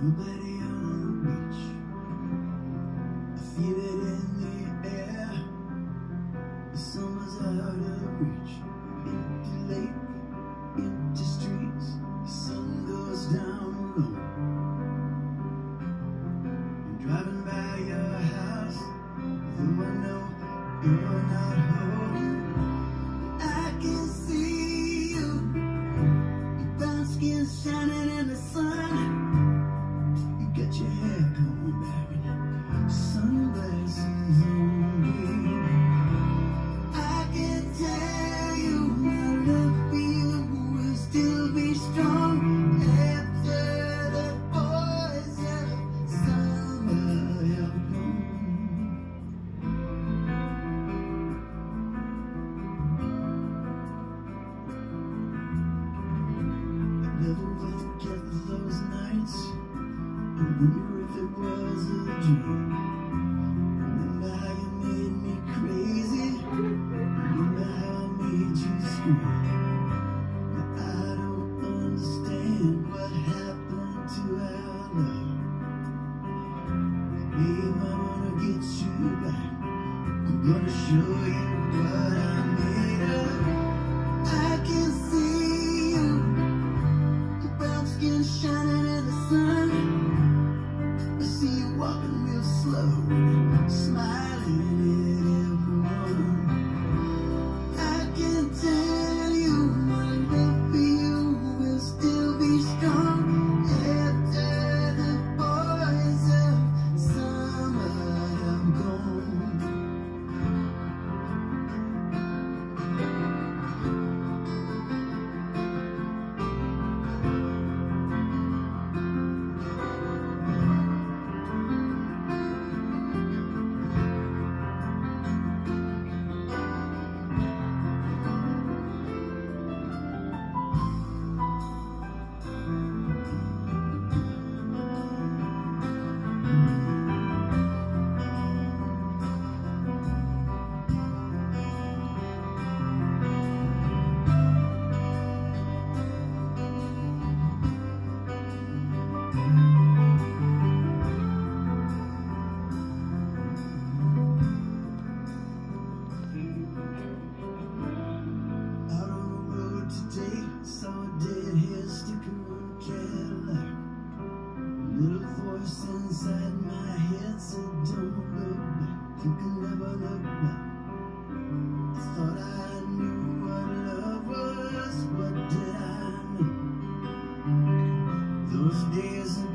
Nobody on the beach. I feel it in the air. The summer's out of reach. Empty lake, empty streets. The sun goes down low. I'm driving by your house, though I know you're not home. I can see you, your brown skin shining in the sun. You got your hair combed back and sunglasses on me. I can tell you my love for you will still be strong after the boys of summer have gone. Never will forget those nights. I wonder if it was a dream. Remember how you made me crazy. Remember how I made you scream. But I don't understand what happened to our love. Babe, I wanna get you back. I'm gonna show you what I'm made of. I can see you, your brown skin shining in the sun. I see you walking real slow, smiling at everyone. I can tell you my love for you will still be strong after the boys of summer have gone. Little voice inside my head said, don't look back, you can never look back. I thought I knew what love was, what did I know? Those days